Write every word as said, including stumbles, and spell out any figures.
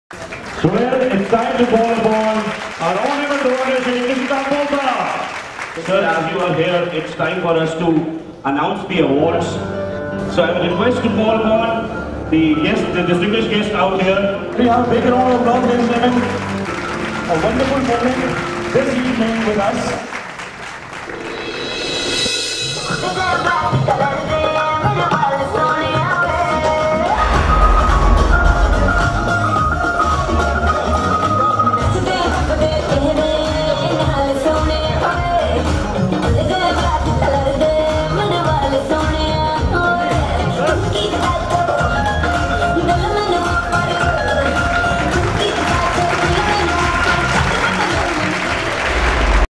So well, it's time to ball upon our honorable donation in Istanbul. Sir, as you are here, it's time for us to announce the awards. So I would request to call upon the guest, the distinguished guest out here. We have a big round of applause, ladies and gentlemen. A wonderful moment this evening with us.